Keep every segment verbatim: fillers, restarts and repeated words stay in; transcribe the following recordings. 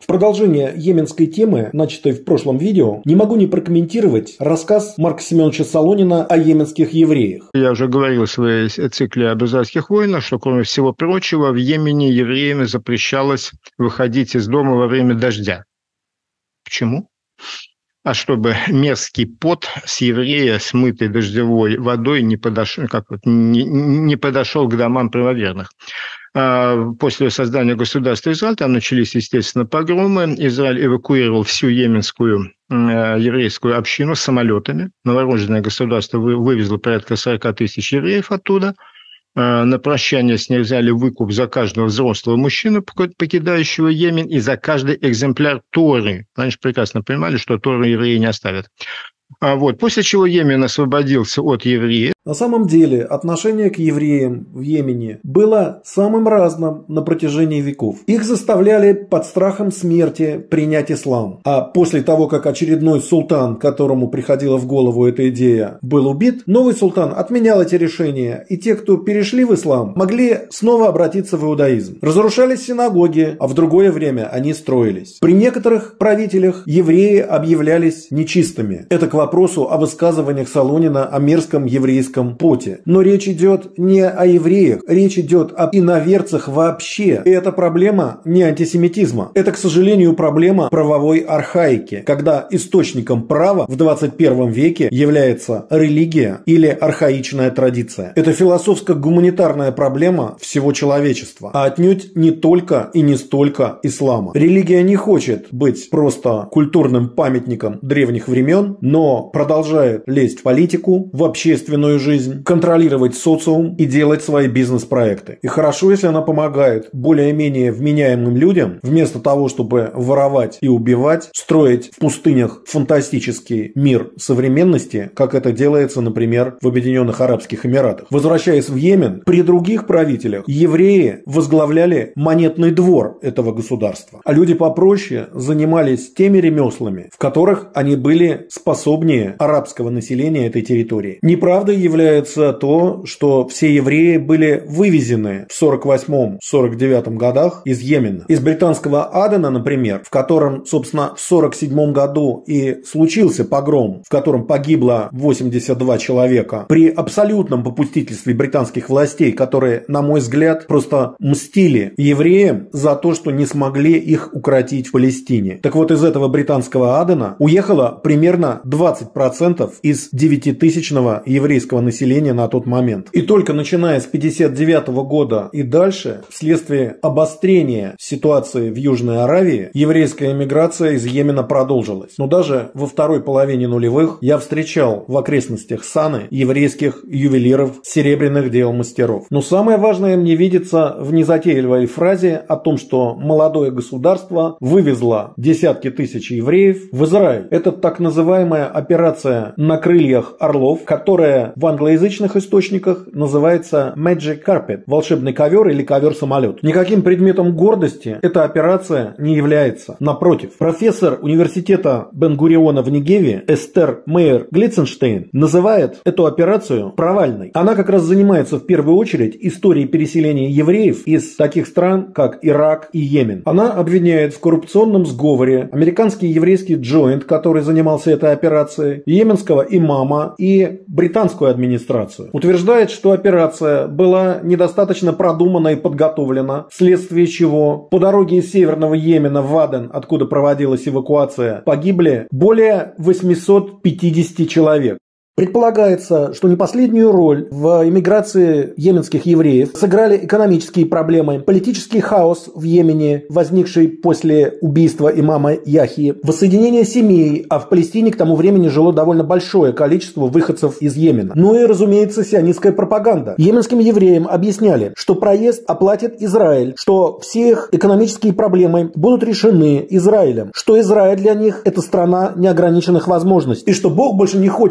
В продолжение йеменской темы, начатой в прошлом видео, не могу не прокомментировать рассказ Марка Семеновича Солонина о йеменских евреях. Я уже говорил в своей цикле об израильских войнах, что, кроме всего прочего, в Йемене евреям запрещалось выходить из дома во время дождя. Почему? А чтобы мерзкий пот с еврея, смытый дождевой водой, не подошел, как вот, не, не подошел к домам правоверных. После создания государства Израиль там начались, естественно, погромы. Израиль эвакуировал всю йеменскую еврейскую общину самолетами. Новорожденное государство вывезло порядка сорок тысяч евреев оттуда. На прощание с них взяли выкуп за каждого взрослого мужчину, покидающего Йемен, и за каждый экземпляр Торы. Они же прекрасно понимали, что Тору евреи не оставят. А вот, после чего Йемен освободился от евреев. На самом деле отношение к евреям в Йемене было самым разным на протяжении веков. Их заставляли под страхом смерти принять ислам. А после того, как очередной султан, которому приходила в голову эта идея, был убит, новый султан отменял эти решения, и те, кто перешли в ислам, могли снова обратиться в иудаизм. Разрушались синагоги, а в другое время они строились. При некоторых правителях евреи объявлялись нечистыми. Это к вопросу о высказываниях Солонина о мерзком еврейском поте. Но речь идет не о евреях, речь идет об иноверцах вообще. И это проблема не антисемитизма. Это, к сожалению, проблема правовой архаики, когда источником права в двадцать первом веке является религия или архаичная традиция. Это философско-гуманитарная проблема всего человечества, а отнюдь не только и не столько ислама. Религия не хочет быть просто культурным памятником древних времен, но продолжает лезть в политику, в общественную жизнь, контролировать социум и делать свои бизнес-проекты. И хорошо, если она помогает более-менее вменяемым людям, вместо того, чтобы воровать и убивать, строить в пустынях фантастический мир современности, как это делается, например, в Объединенных Арабских Эмиратах. Возвращаясь в Йемен, при других правителях евреи возглавляли монетный двор этого государства, а люди попроще занимались теми ремеслами, в которых они были способнее арабского населения этой территории. Неправдой является то, что все евреи были вывезены в сорок восьмом — сорок девятом годах из Йемена. Из британского Адена, например, в котором, собственно, в сорок седьмом году и случился погром, в котором погибло восемьдесят два человека, при абсолютном попустительстве британских властей, которые, на мой взгляд, просто мстили евреям за то, что не смогли их укротить в Палестине. Так вот, из этого британского Адена уехало примерно двадцать процентов из девятитысячного еврейского населения на тот момент. И только начиная с пятьдесят девятого года и дальше, вследствие обострения ситуации в Южной Аравии, еврейская эмиграция из Йемена продолжилась. Но даже во второй половине нулевых я встречал в окрестностях Саны еврейских ювелиров, серебряных дел мастеров. Но самое важное мне видится в незатейливой фразе о том, что молодое государство вывезло десятки тысяч евреев в Израиль. Это так называемая операция на крыльях орлов, которая в англоязычных источниках называется Magic Carpet, волшебный ковер или ковер-самолет. Никаким предметом гордости эта операция не является. Напротив, профессор университета Бен-Гуриона в Негеве Эстер Мейер Глиценштейн называет эту операцию провальной. Она как раз занимается в первую очередь историей переселения евреев из таких стран, как Ирак и Йемен. Она обвиняет в коррупционном сговоре американский еврейский джойнт, который занимался этой операцией, йеменского имама и британскую администрацию. Утверждает, что операция была недостаточно продумана и подготовлена, вследствие чего по дороге из Северного Йемена в Аден, откуда проводилась эвакуация, погибли более восьмисот пятидесяти человек. Предполагается, что не последнюю роль в эмиграции йеменских евреев сыграли экономические проблемы, политический хаос в Йемене, возникший после убийства имама Яхьи, воссоединение семей, а в Палестине к тому времени жило довольно большое количество выходцев из Йемена. Ну и, разумеется, сионистская пропаганда. Йеменским евреям объясняли, что проезд оплатит Израиль, что все их экономические проблемы будут решены Израилем, что Израиль для них – это страна неограниченных возможностей, и что Бог больше не хочет, чтобы они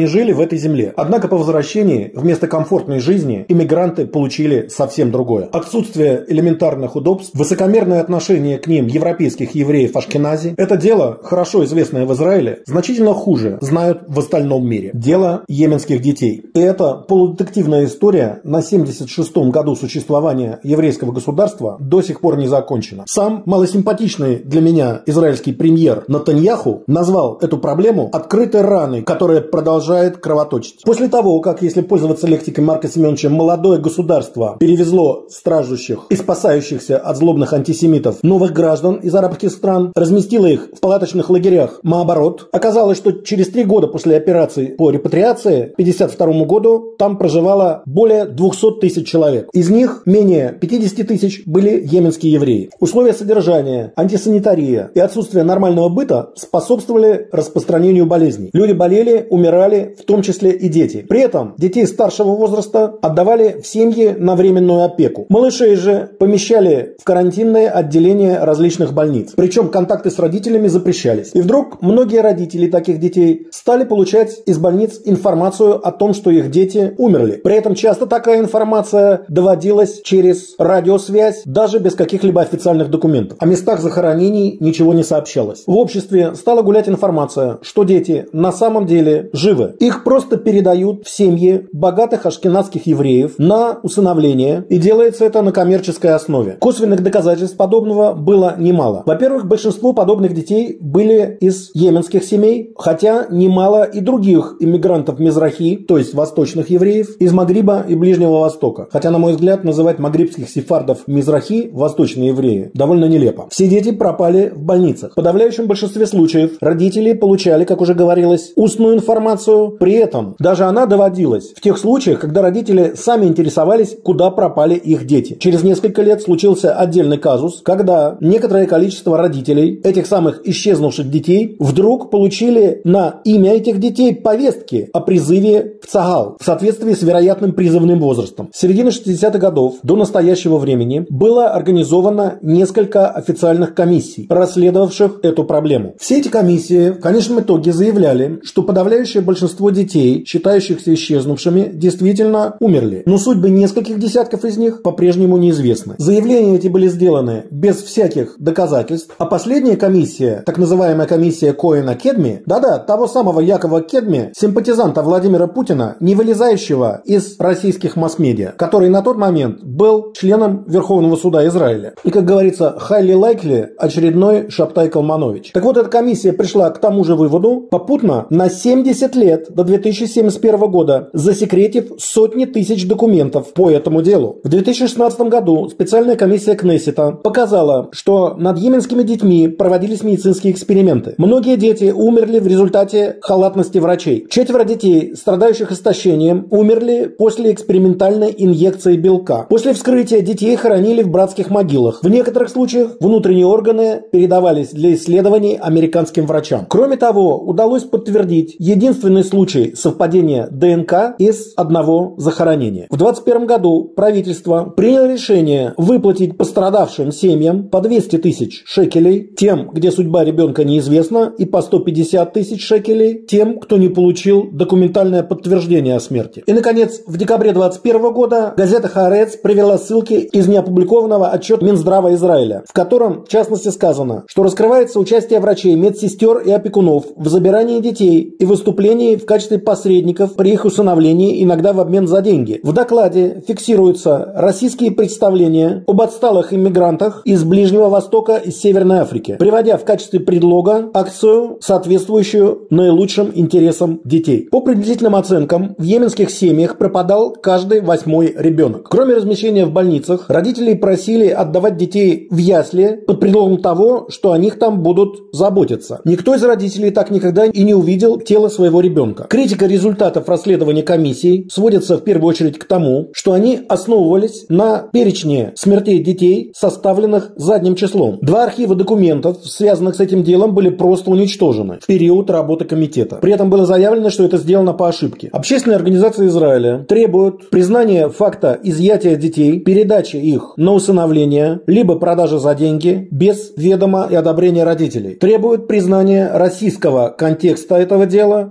жили в этой земле. Однако по возвращении вместо комфортной жизни иммигранты получили совсем другое. Отсутствие элементарных удобств, высокомерное отношение к ним европейских евреев Ашкенази. Это дело, хорошо известное в Израиле, значительно хуже знают в остальном мире. Дело йеменских детей. И это полудетективная история на семьдесят шестом году существования еврейского государства до сих пор не закончена. Сам малосимпатичный для меня израильский премьер Нетаньяху назвал эту проблему открытой раной, которая продолжает кровоточить. После того, как, если пользоваться лексикой Марка Семеновича, молодое государство перевезло страждущих и спасающихся от злобных антисемитов новых граждан из арабских стран, разместило их в палаточных лагерях Маабарот, оказалось, что через три года после операции по репатриации, к пятьдесят второму году, там проживало более двухсот тысяч человек. Из них менее пятидесяти тысяч были йеменские евреи. Условия содержания, антисанитария и отсутствие нормального быта способствовали распространению болезней. Люди болели, умирали, в том числе и дети. При этом детей старшего возраста отдавали в семьи на временную опеку. Малышей же помещали в карантинные отделения различных больниц. Причем контакты с родителями запрещались. И вдруг многие родители таких детей стали получать из больниц информацию о том, что их дети умерли. При этом часто такая информация доводилась через радиосвязь, даже без каких-либо официальных документов. О местах захоронений ничего не сообщалось. В обществе стала гулять информация, что дети на самом деле живы. Их просто передают в семьи богатых ашкеназских евреев на усыновление, и делается это на коммерческой основе. Косвенных доказательств подобного было немало. Во-первых, большинство подобных детей были из йеменских семей, хотя немало и других иммигрантов Мизрахи, то есть восточных евреев, из Магриба и Ближнего Востока. Хотя, на мой взгляд, называть магрибских сефардов Мизрахи, восточные евреи, довольно нелепо. Все дети пропали в больницах. В подавляющем большинстве случаев родители получали, как уже говорилось, устную информацию. При этом даже она доводилась в тех случаях, когда родители сами интересовались, куда пропали их дети. Через несколько лет случился отдельный казус, когда некоторое количество родителей этих самых исчезнувших детей вдруг получили на имя этих детей повестки о призыве в Цагал в соответствии с вероятным призывным возрастом. С середины шестидесятых годов до настоящего времени было организовано несколько официальных комиссий, расследовавших эту проблему. Все эти комиссии в конечном итоге заявляли, что подавляющее большинство детей, считающихся исчезнувшими, действительно умерли. Но судьбы нескольких десятков из них по-прежнему неизвестны. Заявления эти были сделаны без всяких доказательств, а последняя комиссия, так называемая комиссия Коэна-Кедми, да-да, того самого Якова Кедми, симпатизанта Владимира Путина, не вылезающего из российских масс-медиа, который на тот момент был членом Верховного суда Израиля. И, как говорится, highly likely очередной Шабтай Калманович. Так вот, эта комиссия пришла к тому же выводу, попутно на семьдесят лет до две тысячи семьдесят первого года засекретив сотни тысяч документов по этому делу. В две тысячи шестнадцатом году специальная комиссия Кнессета показала, что над йеменскими детьми проводились медицинские эксперименты. Многие дети умерли в результате халатности врачей. Четверо детей, страдающих истощением, умерли после экспериментальной инъекции белка. После вскрытия детей хоронили в братских могилах. В некоторых случаях внутренние органы передавались для исследований американским врачам. Кроме того, удалось подтвердить единственный случай совпадения ДНК из одного захоронения. В двадцать первом году правительство приняло решение выплатить пострадавшим семьям по двести тысяч шекелей, тем, где судьба ребенка неизвестна, и по сто пятьдесят тысяч шекелей тем, кто не получил документальное подтверждение о смерти. И, наконец, в декабре двадцать первого года газета «Хаарец» привела ссылки из неопубликованного отчета Минздрава Израиля, в котором, в частности, сказано, что раскрывается участие врачей, медсестер и опекунов в забирании детей и выступлении в качестве посредников при их усыновлении, иногда в обмен за деньги. В докладе фиксируются российские представления об отсталых иммигрантах из Ближнего Востока и Северной Африки, приводя в качестве предлога акцию, соответствующую наилучшим интересам детей. По приблизительным оценкам, в йеменских семьях пропадал каждый восьмой ребенок. Кроме размещения в больницах, родителей просили отдавать детей в ясли под предлогом того, что о них там будут заботиться. Никто из родителей так никогда и не увидел тело своего ребенка. Критика результатов расследования комиссий сводится в первую очередь к тому, что они основывались на перечне смертей детей, составленных задним числом. Два архива документов, связанных с этим делом, были просто уничтожены в период работы комитета. При этом было заявлено, что это сделано по ошибке. Общественные организации Израиля требуют признания факта изъятия детей, передачи их на усыновление, либо продажи за деньги, без ведома и одобрения родителей. Требуют признания российского контекста этого дела по отношению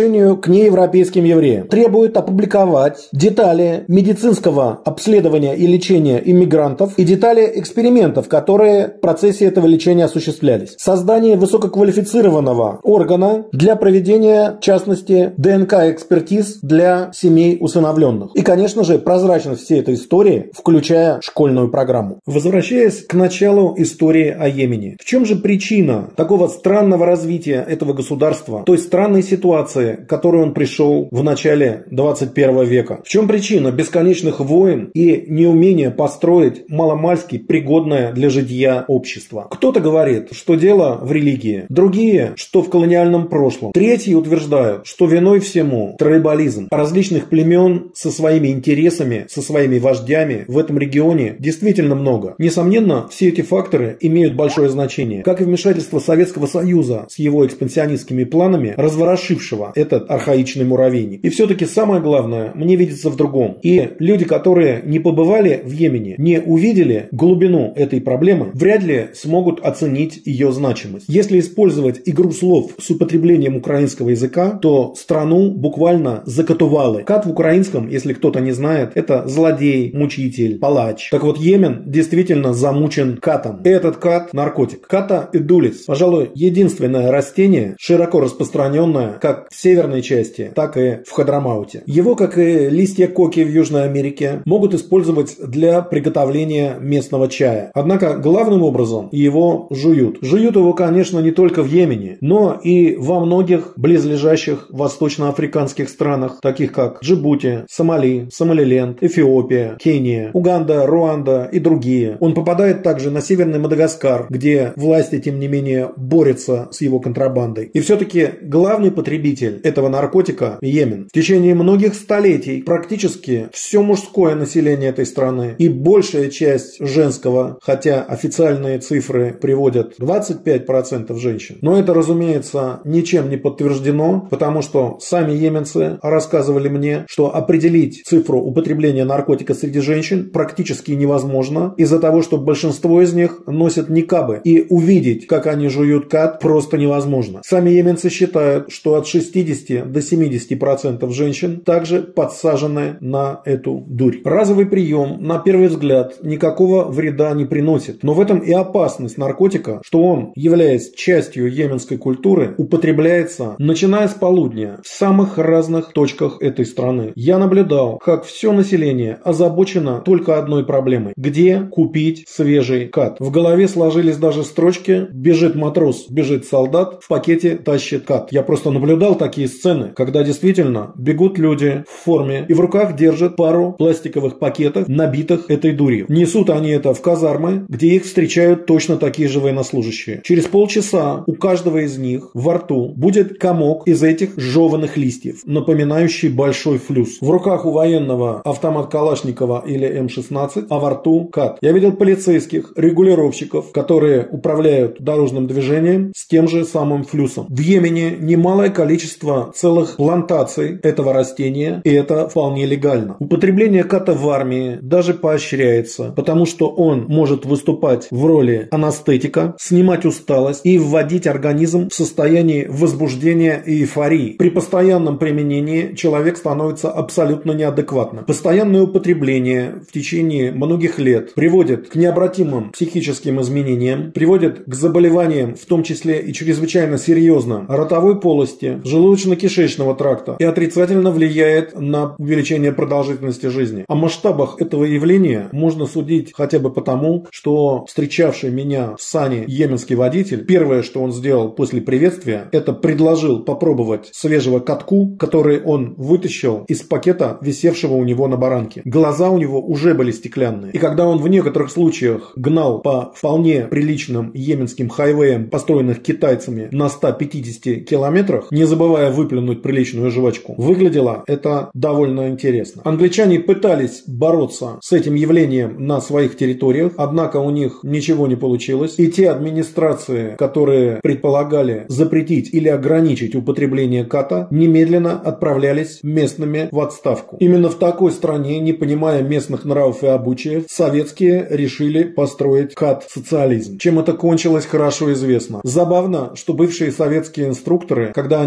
отношению к неевропейским евреям. Требует опубликовать детали медицинского обследования и лечения иммигрантов и детали экспериментов, которые в процессе этого лечения осуществлялись. Создание высококвалифицированного органа для проведения, в частности, ДНК-экспертиз для семей усыновленных. И, конечно же, прозрачность всей этой истории, включая школьную программу. Возвращаясь к началу истории о Йемене. В чем же причина такого странного развития этого государства, той странной ситуации, к которой он пришел в начале двадцать первого века? В чем причина бесконечных войн и неумения построить маломальски пригодное для житья общество? Кто-то говорит, что дело в религии, другие, что в колониальном прошлом. Третьи утверждают, что виной всему трайбализм различных племен со своими интересами, со своими вождями в этом регионе действительно много. Несомненно, все эти факторы имеют большое значение, как и вмешательство Советского Союза с его экспансионистскими планами, разворошившего этот архаичный муравейник. И все-таки самое главное мне видится в другом. И люди, которые не побывали в Йемене, не увидели глубину этой проблемы, вряд ли смогут оценить ее значимость. Если использовать игру слов с употреблением украинского языка, то страну буквально закатували. Кат в украинском, если кто-то не знает, это злодей, мучитель, палач. Так вот, Йемен действительно замучен катом. Этот кат – наркотик. Ката эдулис, пожалуй, единственное растение, широко распространенное как в северной части, так и в Хадрамауте. Его, как и листья коки в Южной Америке, могут использовать для приготовления местного чая. Однако, главным образом его жуют. Жуют его, конечно, не только в Йемене, но и во многих близлежащих восточноафриканских странах, таких как Джибути, Сомали, Сомалиленд, Эфиопия, Кения, Уганда, Руанда и другие. Он попадает также на Северный Мадагаскар, где власти, тем не менее, борются с его контрабандой. И все-таки главный потребитель этого наркотика – Йемен. В течение многих столетий практически все мужское население этой страны и большая часть женского, хотя официальные цифры приводят двадцать пять процентов женщин. Но это, разумеется, ничем не подтверждено, потому что сами йеменцы рассказывали мне, что определить цифру употребления наркотика среди женщин практически невозможно из-за того, что большинство из них носят никабы, и увидеть, как они жуют кат, просто невозможно. Сами йеменцы считают, что от шестидесяти до семидесяти процентов женщин также подсажены на эту дурь. Разовый прием, на первый взгляд, никакого вреда не приносит, но в этом и опасность наркотика, что он, являясь частью йеменской культуры, употребляется, начиная с полудня, в самых разных точках этой страны. Я наблюдал, как все население озабочено только одной проблемой – где купить свежий кат. В голове сложились даже строчки: бежит матрос, бежит солдат, в пакете тащит кат. Я просто наблюдал такие сцены, когда действительно бегут люди в форме и в руках держат пару пластиковых пакетов, набитых этой дурью. Несут они это в казармы, где их встречают точно такие же военнослужащие. Через полчаса у каждого из них во рту будет комок из этих жеванных листьев, напоминающий большой флюс. В руках у военного автомат Калашникова или эм шестнадцать, а во рту кат. Я видел полицейских, регулировщиков, которые управляют дорожным движением с тем же самым флюсом. В Йемене немалое количество целых плантаций этого растения, и это вполне легально. Употребление ката в армии даже поощряется, потому что он может выступать в роли анестетика, снимать усталость и вводить организм в состояние возбуждения и эйфории. При постоянном применении человек становится абсолютно неадекватным. Постоянное употребление в течение многих лет приводит к необратимым психическим изменениям, приводит к заболеваниям, в том числе и чрезвычайно серьезным, ротовой полости, желудочно-кишечного тракта, и отрицательно влияет на увеличение продолжительности жизни. О масштабах этого явления можно судить хотя бы потому, что встречавший меня в сане йеменский водитель, первое, что он сделал после приветствия, это предложил попробовать свежего катку, который он вытащил из пакета, висевшего у него на баранке. Глаза у него уже были стеклянные. И когда он в некоторых случаях гнал по вполне приличным йеменским хайвеям, построенных китайцами на ста пятидесяти километрах, не забывая выплюнуть приличную жвачку, выглядело это довольно интересно. Англичане пытались бороться с этим явлением на своих территориях, однако у них ничего не получилось. И те администрации, которые предполагали запретить или ограничить употребление ката, немедленно отправлялись местными в отставку. Именно в такой стране, не понимая местных нравов и обычаев, советские решили построить кат-социализм. Чем это кончилось, хорошо известно. Забавно, что бывшие советские инструкторы, когда они пишут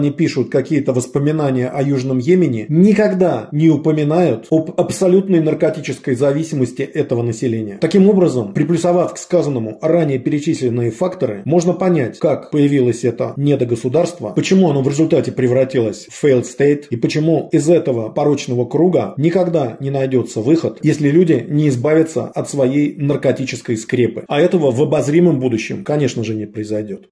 пишут какие-то воспоминания о Южном Йемене, никогда не упоминают об абсолютной наркотической зависимости этого населения. Таким образом, приплюсовав к сказанному ранее перечисленные факторы, можно понять, как появилось это недогосударство, почему оно в результате превратилось в failed state и почему из этого порочного круга никогда не найдется выход, если люди не избавятся от своей наркотической скрепы. А этого в обозримом будущем, конечно же, не произойдет.